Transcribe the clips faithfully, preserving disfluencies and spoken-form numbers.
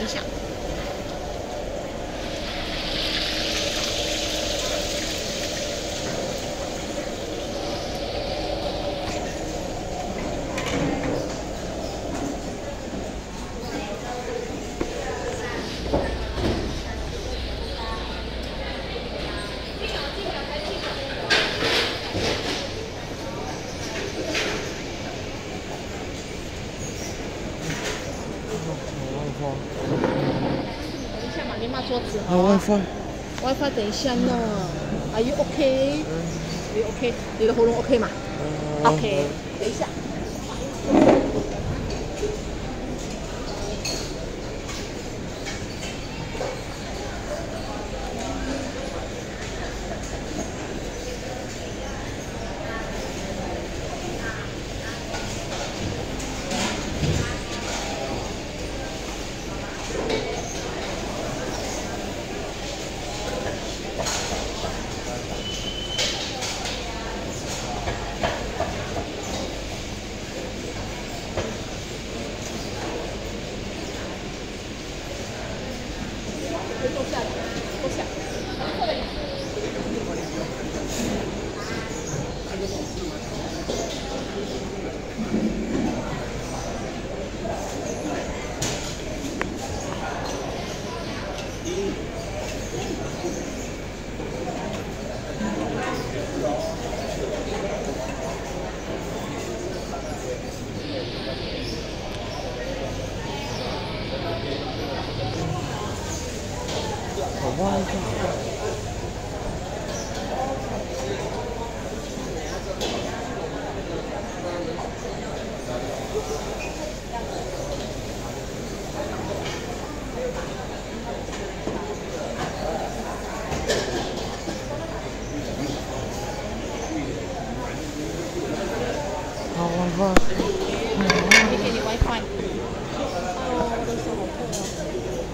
一下。等一下嘛，你骂桌子哈。 WiFi。 WiFi 等一下呢。Are you OK？ Are you OK？ 你的喉咙 OK 吗 ？OK。等一下。坐下来，坐下。过来。 好哇！好哇！ 你给你 WiFi。哦，我的手好痛哦。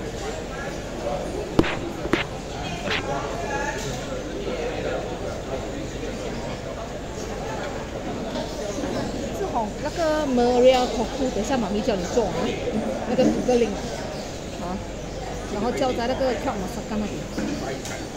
志宏，那个 Maria Coco， 等一下妈咪叫你做啊，那个五个零啊，然后叫在那个 Club Masaka 那里。